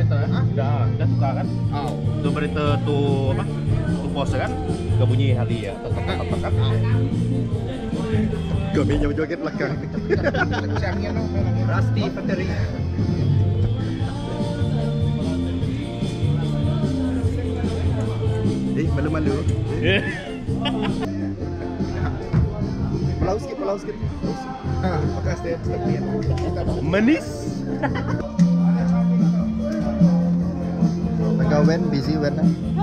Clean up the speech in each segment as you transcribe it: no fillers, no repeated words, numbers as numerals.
ternyata. Dah tukar kan? Tu berita tu apa? Tu pose kan? Gak bunyi hari ya. Tetap kan? Kami joget belakang. Kencangnya no. Rusty Battery. Malu-malu. Pelau sikit. Bekas dia sepian. Manis. Agak busy Wen.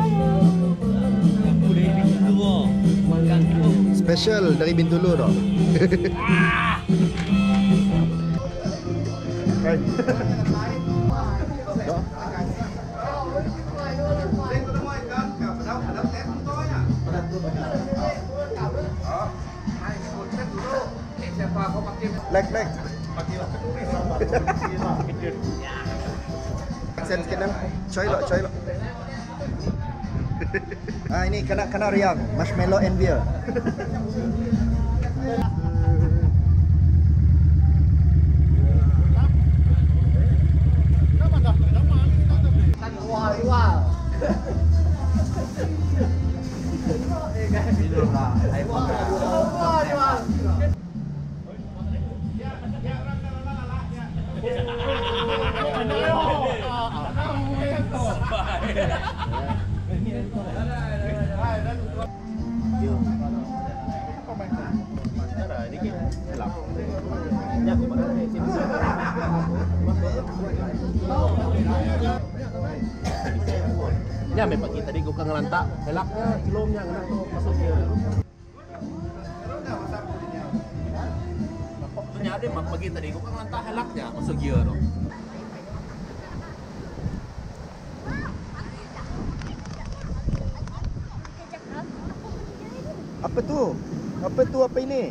Special dari Bintulu dong. Leg. Aksen sikit dong. Coy lo. Ini kena riang, marshmallow and beer. Ya memang kita tadi gua ngelantak, helaknya kilomnya kena tu masuk dia. Maksudnya ada mak pagi tadi gua ngelantak helaknya masuk dia tu. Apa tu? Apa ini?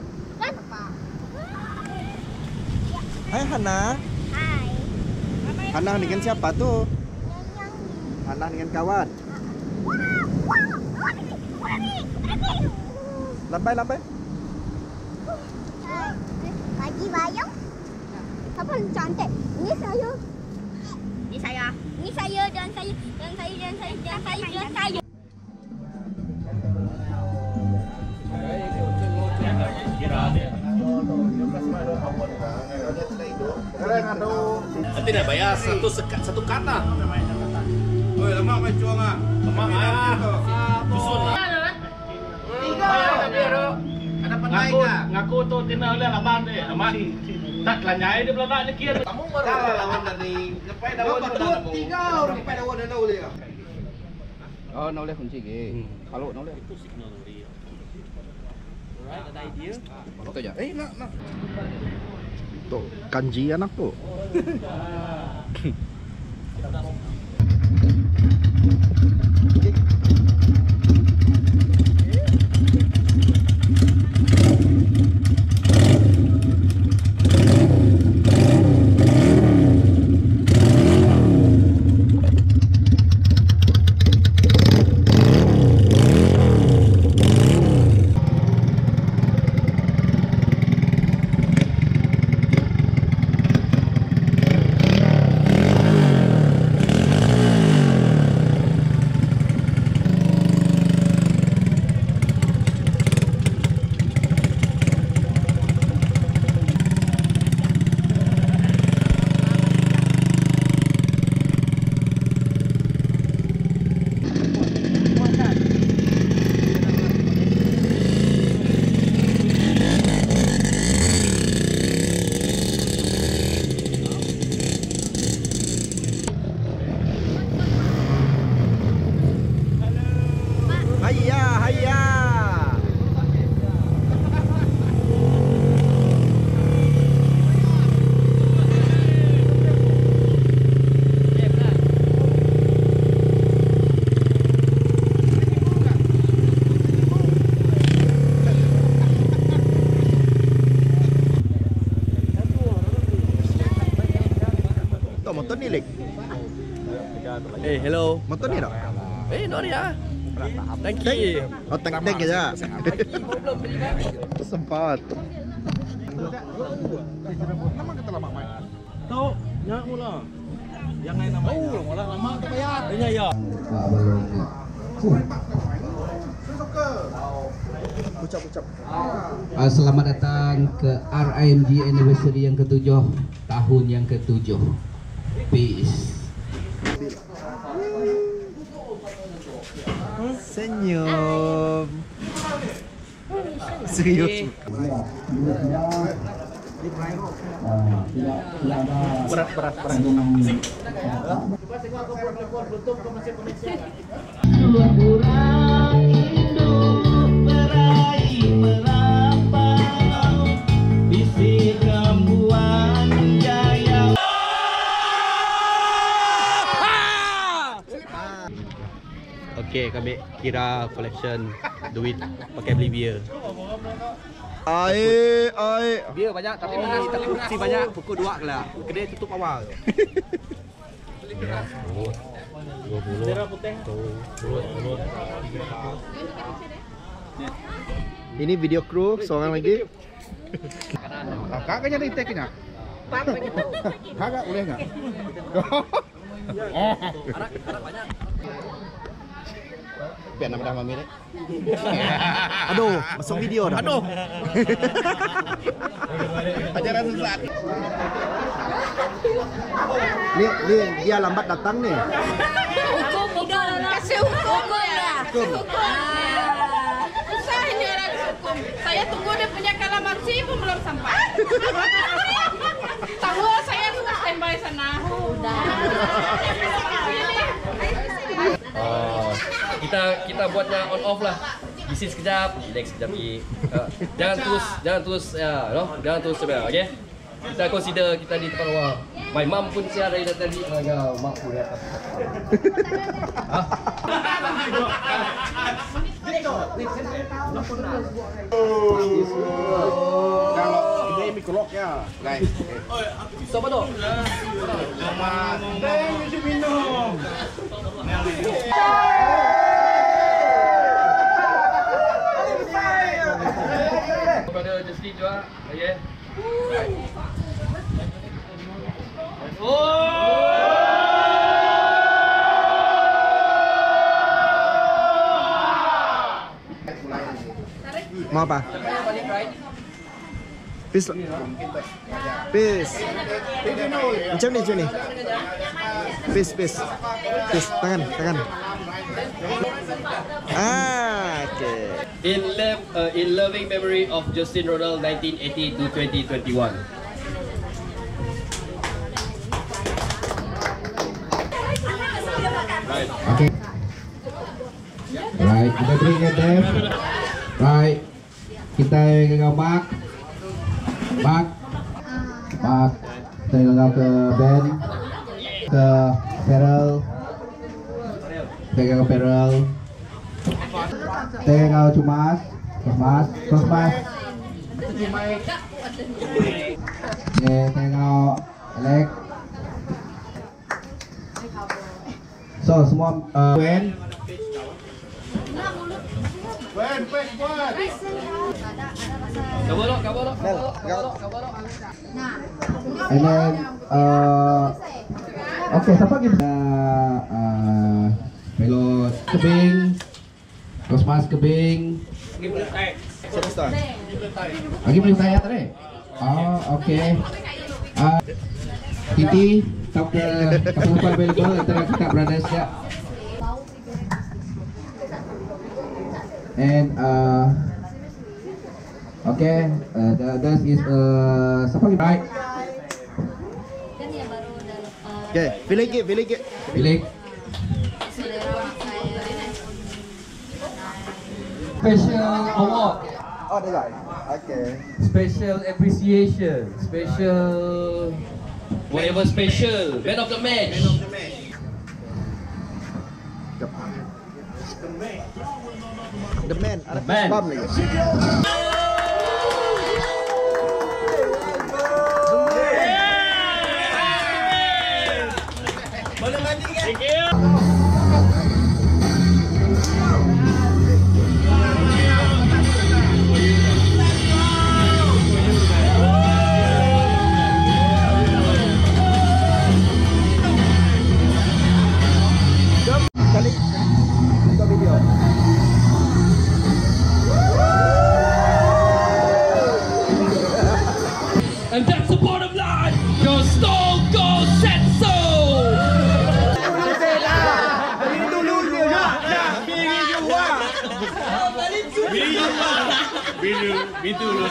Hai Hana. Hai. Hana dengan siapa tu? Hana dengan kawan. Lambai. Bagi bayang. Siapa yang cantik? Ini saya. Ini saya dan saya. Nanti dah bayar satu kata. Oi, lemak main cuang ah. Lemak Susun lah. Ada penaik ah. Ngaku tu tina oleh laban deh. Lemak. Tak lanyai dia belakang ni kira. Kamu baru. Kalau lawan dari lepai daun dah nemu. 3 lepai daun dah nemu dia. Oh, nak boleh kunci ke. Kalau nak boleh. Itu signal dia. Alright, ada idea? Betul je. Nak. Tuh, kanji anak tu. Motor ni lek. Hello. Motor ni tak? No dia. Tangki. Oh, tank aja. Sempat. Nama kata lama main. Tahu, nyak mula. Ya Selamat datang ke RIMG Anniversary yang ke-7, tahun yang ke-7. Peace. Senyum. Serius. Berat. Okey, kami kira collection duit pakai beli beer. Biar banyak tapi si banyak pukul 2 lah. Kedai tutup awal. Bendera putih. Ini video kru seorang lagi. Kakak jadi teknya. Kakak boleh enggak? Biar nama mami deh. Aduh, masuk video dah. Aduh. Ajaran sesat. Nih, dia lambat datang nih. Hukum kasih hukum ya. Hukum. Susah ini orang hukum. Saya tunggu dia punya kalamansi pun belum sampai. Tahu saya sudah standby sana. Kita buatnya on off lah. Isi sekejap, relax sekejap lagi. Jangan terus ya, no? Jangan terus sebenarnya, okey? Kita consider kita di tempat luar. My mom pun siapa dari tadi. Ya, mak pun ya. Kalau ini mikrolognya, guys. Siapa tu? Kepada Justin juga, okey. Mau apa? Peace. Peace. Macam ni. Peace. Tangan. Okay. In loving memory of Justin Ronald 1980 to 2021. Okay. Right, kita beri ke Dev. Right. Kita gagal Mark. Kita gagal ke Ben. Ke Feral. Kita gagal Feral. Kita gagal Cosmas. Kita gagal Alex. So semua Wen. Kabarok. And then okay, siapa kita Melo Kebing, Cosmas Kebing. Lagi belum saya tadi. Oh, okay. Titi, top ke kapal available antara kita brothers ya. And okay, that is siapa lagi baik? Okay, pilih. Special award. Oh, the guy. Okay. Special appreciation. Special whatever special. Man of the match. The man. Ada Man. bam lagi.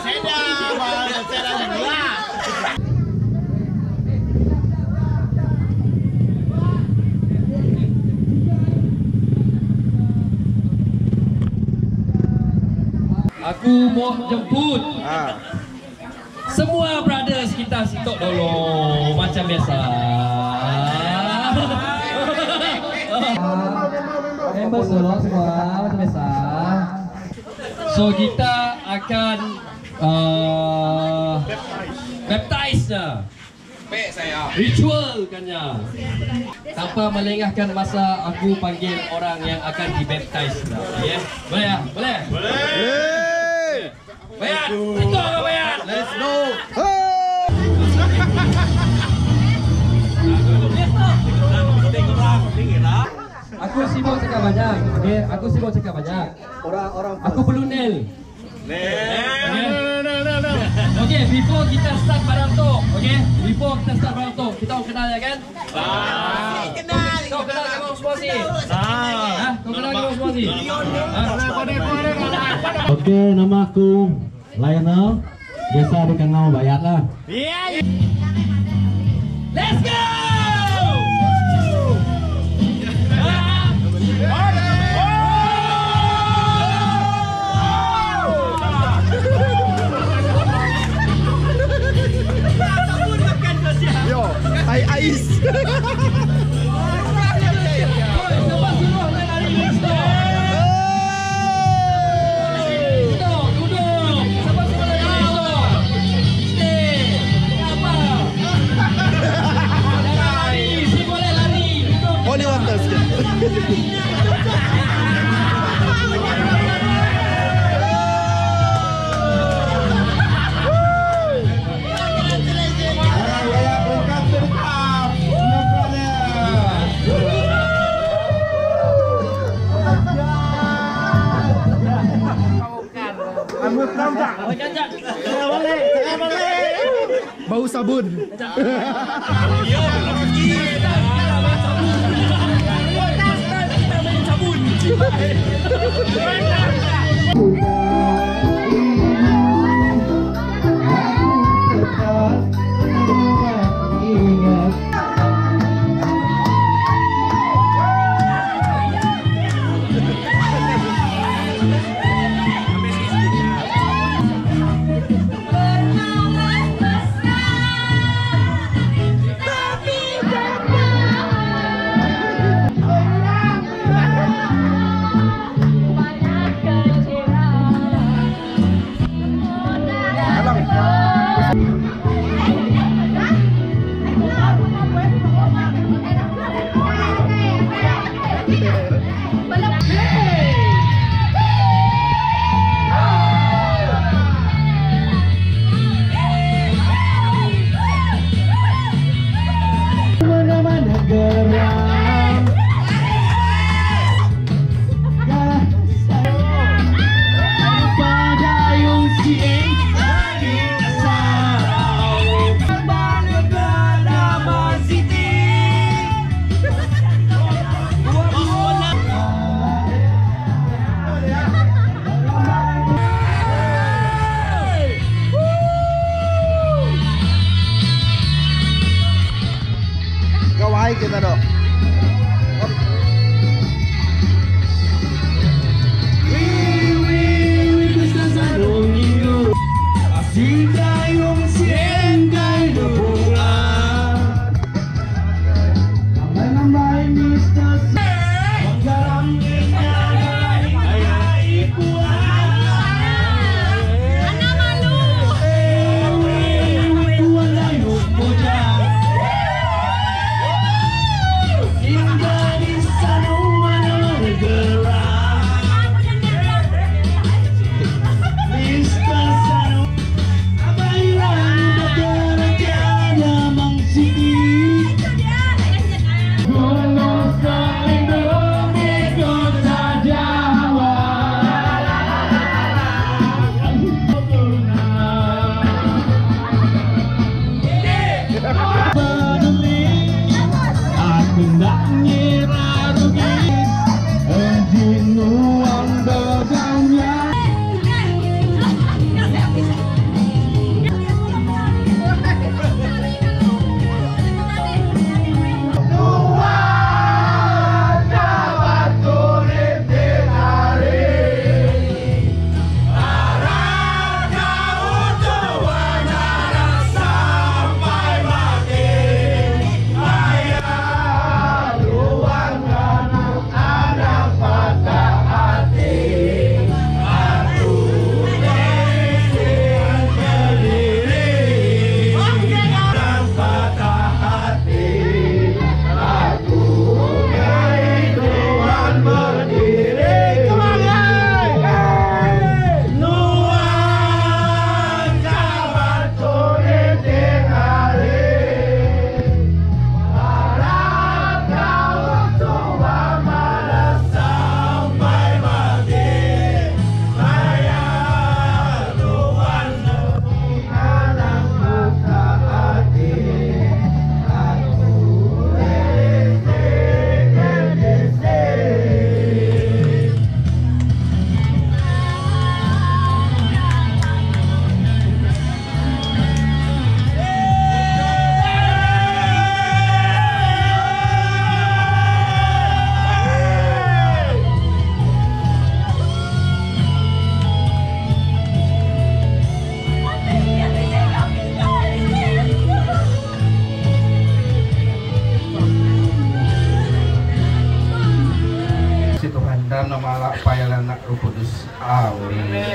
Aku mau jemput semua brothers kita sitok dulu macam biasa. Member solo semua macam biasa. So kita akan baptize nya. Ritual kannya. Tanpa melengahkan masa, aku panggil orang yang akan dibaptize. Okay? Boleh ya? Boleh? Boleh. Bayat, itu apa Bayat? Let's go. Aku sibuk cakap banyak. Okay? Aku sibuk cakap banyak. Orang-orang. Aku perlu nail. Okay, before kita start barang tu, okay? Before kita start barang tu, kita orang kenal ya kan? Kenal. Kau kenal kamu semua sih? Kau kenal kamu semua sih? Okey, nama aku Lionel. Biasa dikenal Bayat lah. Let's go! Yo, ais. Holy water sikit. Bau sabun. Kawai kita dok. Malak payalan nak Roh Kudus. Amin.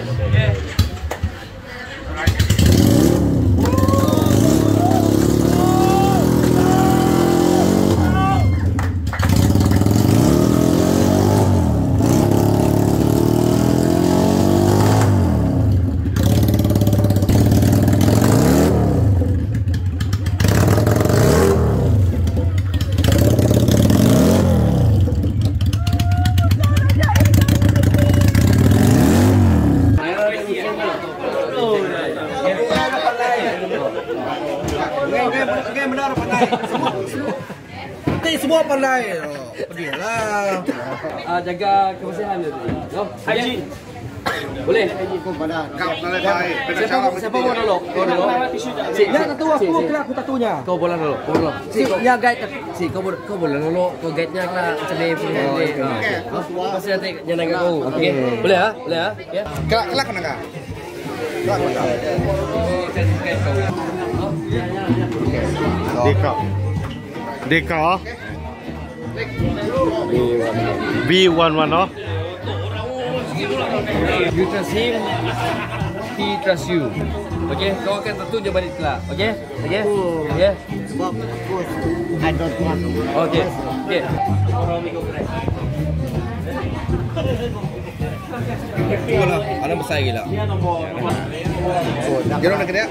Semua pandai. Pergilah. Jaga kebersihan dia. Hygiene. Boleh. Kau pandai baik. Siapa mau nolok? Kau nolok. Ya, tahu aku tatunya. Kau boleh nolok. Kau nolok. Ya guide. Kau boleh nolok. Kau guide-nya lah macam ni punya ni. Pasal nanti jangan kau. Okey. Boleh ah? Boleh ah? Ya. Kelak kena kah? Deka. B11 oh. You trust him, he trust you. Okay, kau akan tentu dia balik kelak. Okay, okay, okay. Sebab I don't want. Okay, okay. Itulah, anak besar gila. Jangan nak kena.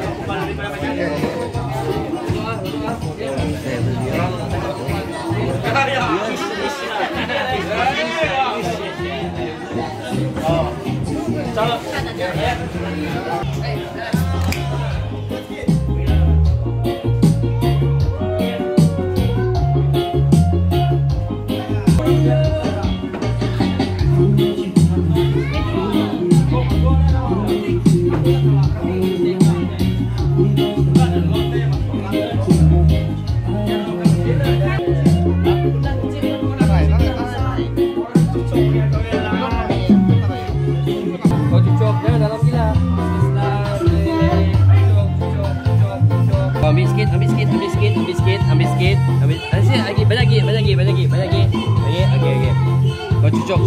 Kau cucuk dia dalam gila. Ambil sikit, ambil sikit, ambil sikit, ambil sikit, ambil sikit, ambil. Lagi, banyak lagi. Okey. Kau cucuk.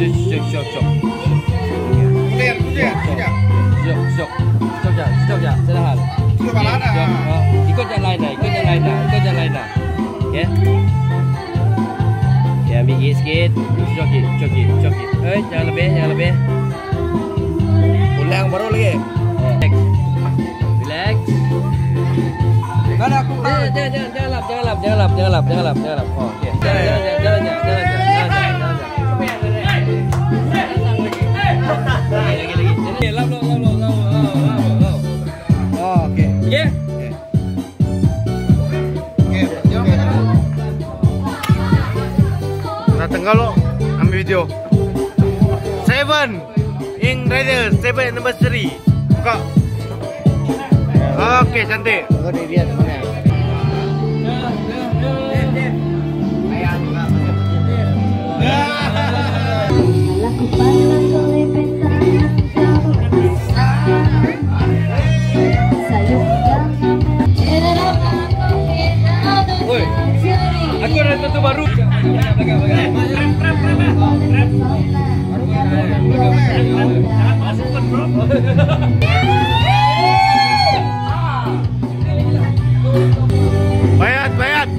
Cucuk je. Sedahal. Ikut jalan lain dah. Okey. Ya, ambil sikit. Cucuk. Jangan lebih. Ulang baru lagi. Relax. Kan aku Jangan lap. Oh, okey. Jalan. Lagi. Lap. Oh, okey. Okey. Nah tengah lo ambil video. 7 Ing Rider 7 anniversary. Buka. Okey, cantik. Kau dia lihat mana? Oi. Aku ada tentu baru. Bayat.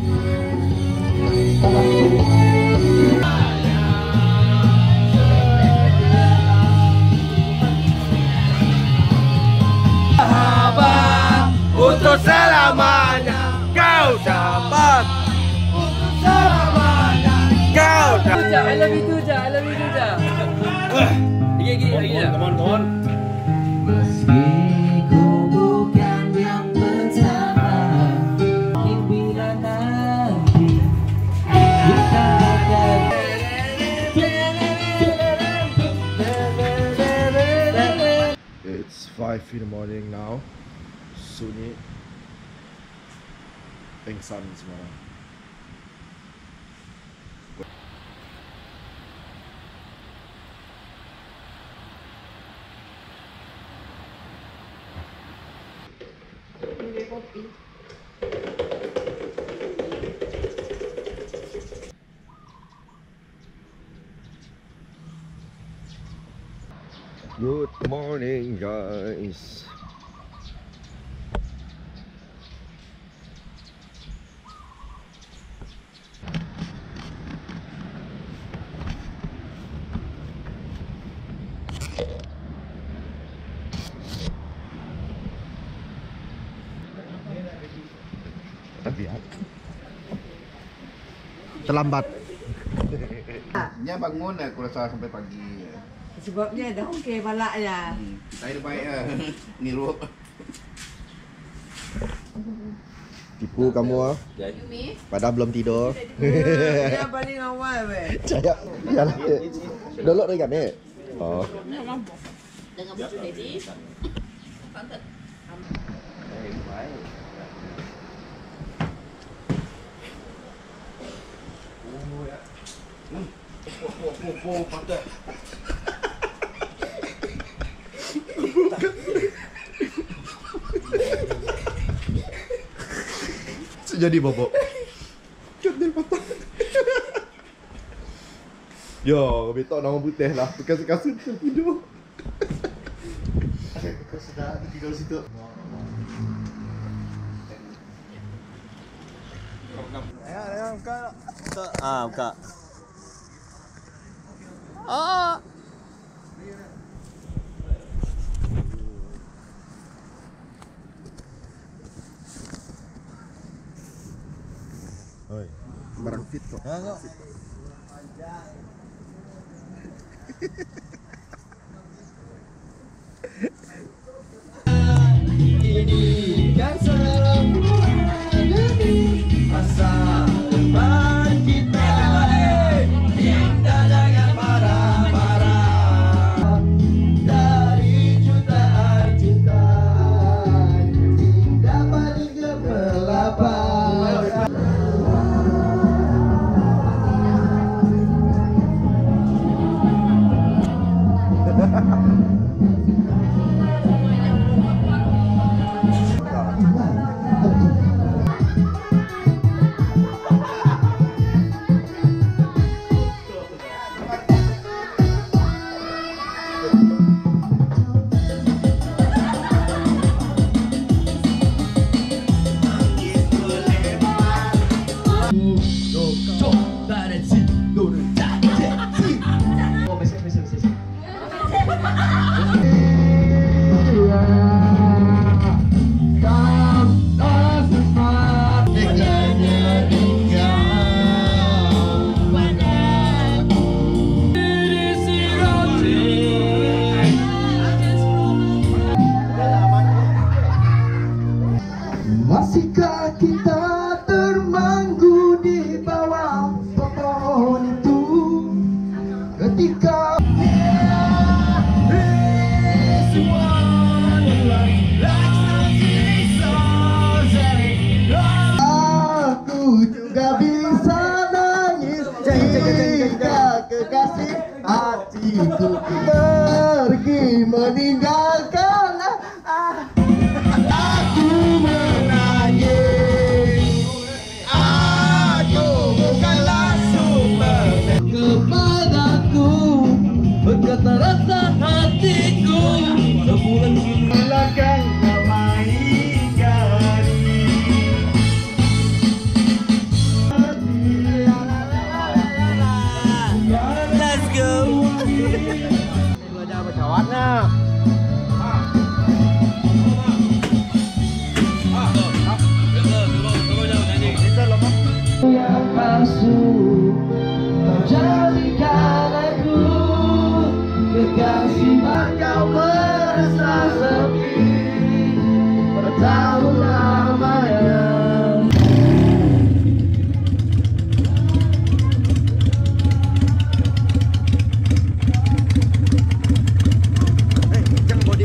Sahabat untuk selamanya kau dapat. Untuk selamanya kau dapat. I love you too, Ja. Lagi. Come on. Meski ku bukan yang pertama, bila nanti kita akan. It's 5 in the morning now. Sunyi. Pingsan semua. Good morning, guys. Terlambat. Dia bangun aku rasa sampai pagi. Sebabnya dah okey balaknya. Saya baik niru. Tipu kamu ah. Padahal belum tidur. Dia paling awal weh. Caya. Yalah. Dolok lagi kami. Oh. Dengan baju lady. Pantat. Baik. Pantat. Jadi bobok. Kedil patah. Yo, betok nama putih lah. Kasut-kasut tidur. Kau sudah tidur situ. Ayo, buka. Buka. Oi, barang fit kok. Enggak. Ini kan selalu masa depan kita. Kita jangan marah-marah. Dari jutaan cinta, kita paling gemerlapan. Masihkah kita termanggu di bawah pohon itu ketika aku juga bisa nangis jika kekasih hatiku pergi meninggalkan aku menangis. Aku bukanlah Superman. Kepadaku berkata rasa hatiku sebulan silakan damai gari. Let's go. Ini ada bercawannya. Yang palsu kau jadikan aku kekasih, kau merasa sepi bertahun lamanya. Jangan body.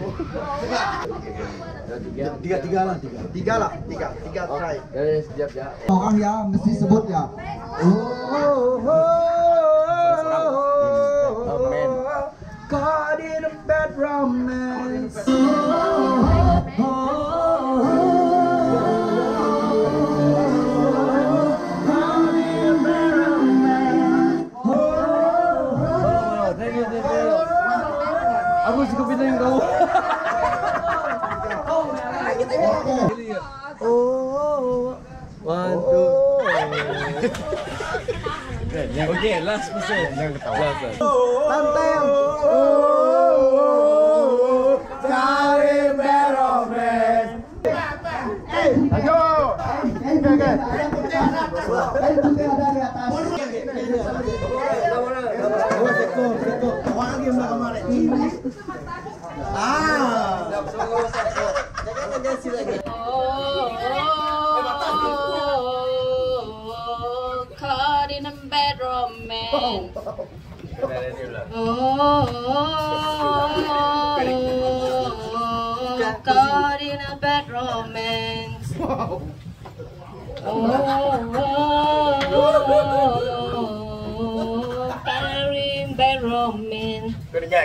Tiga try. Siap ya. Orang ya mesti sebut ya. Caught in a bad romance. Aku suka pindahin kau. One, two. Okay, last person. Jangan ketawa. Lanteng. Cari beromen. Ayo. Caught in a bad romance. Caught in a bad romance. Carrying bad romance. Kau dengar.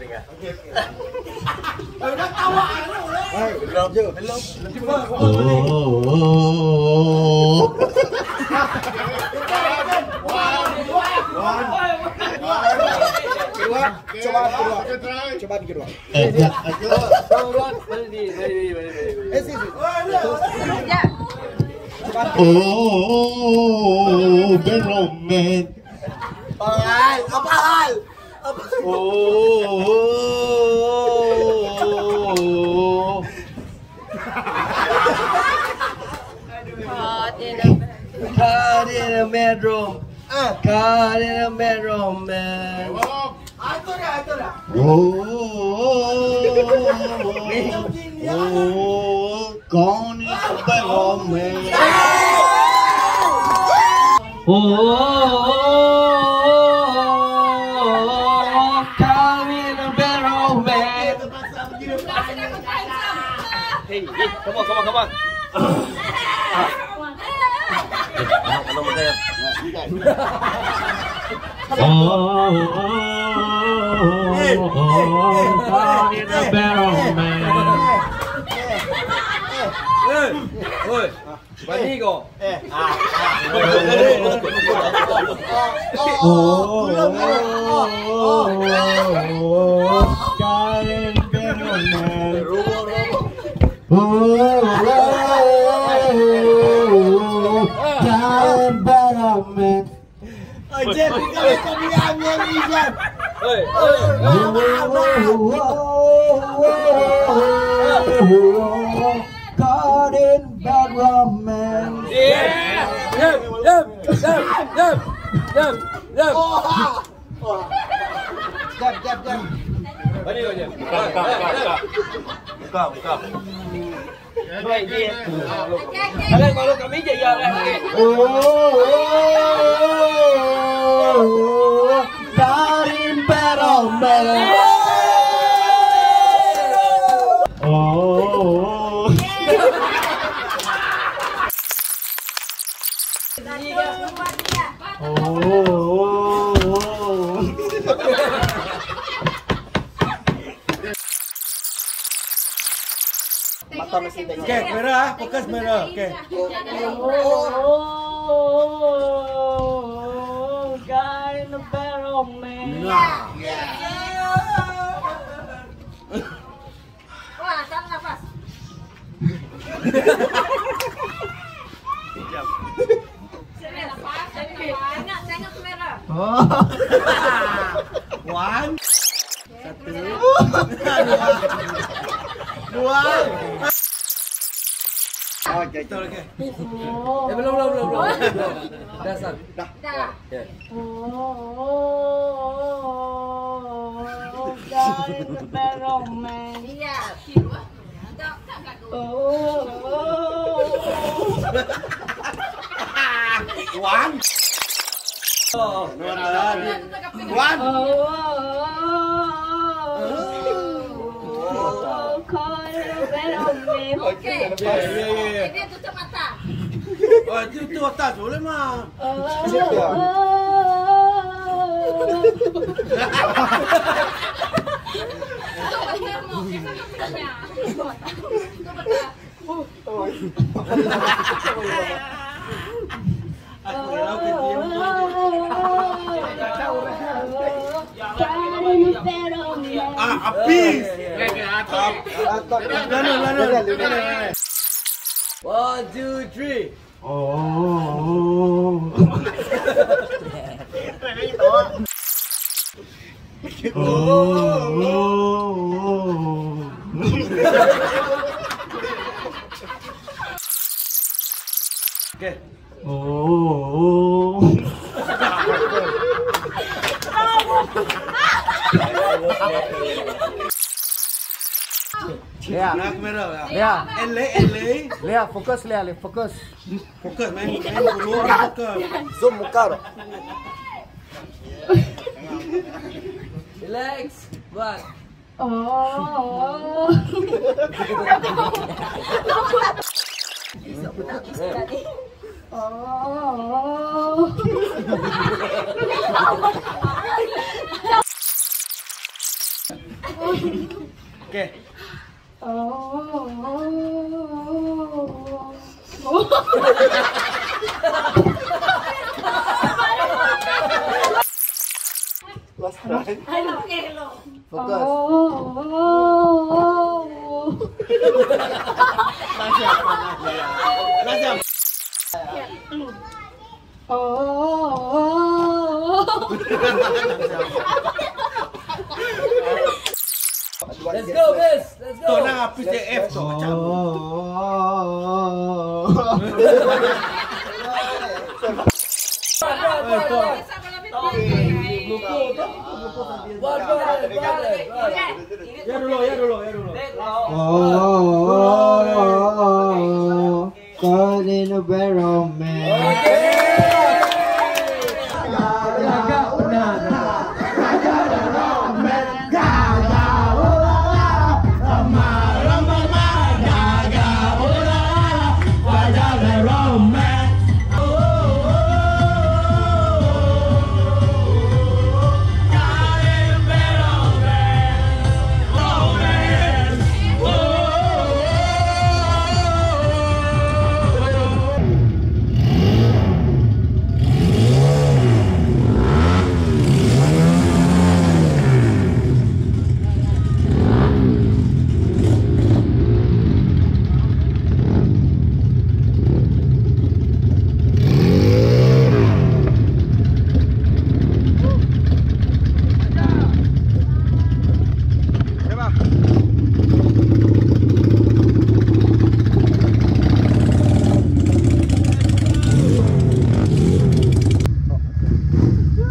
Coba kedua. Oh, beromen. Caught in a bedroom. Caught in a bedroom, man. Con in beromen. Caught in a bedroom, man. Hey, come on. Con in a beromen. Oi, bani kau. Caught in bad romance. Jam. Bani kau je. Buka. Baik dia. Kalian malu kami je ya. Caught in bad romance. Okay, merah, fokus merah. Okay. Got in a bad romance. Wah, tarik nafas. Tengok kamera. One. Satu. Dua. Okay. Belum. Dasar. Dah. Ya. Got in a bad romance. Iya. One. One. Okey. Dia tutup mata. Oh, itu atas boleh mah. Habis. One, two, three. Okay. Lea, Nak kamera. Lea, Lea. Lea, fokus Lea, fokus. Fokus main dulu fokus. Zoom muka tu. Relax, buat. Okay. Last try. Fokus. Let's go, guys. Let's go. Tu nak apa CF tu macam. Ya dulu. Caught in a barrel, man.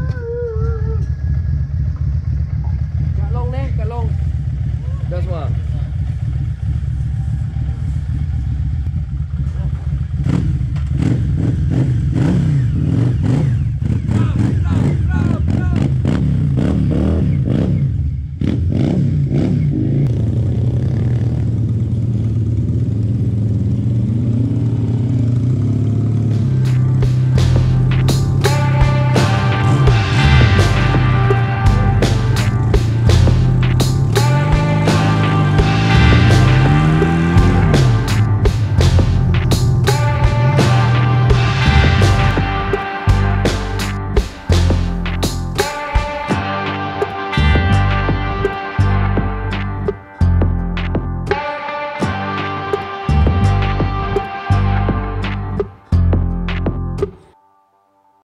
Dah semua.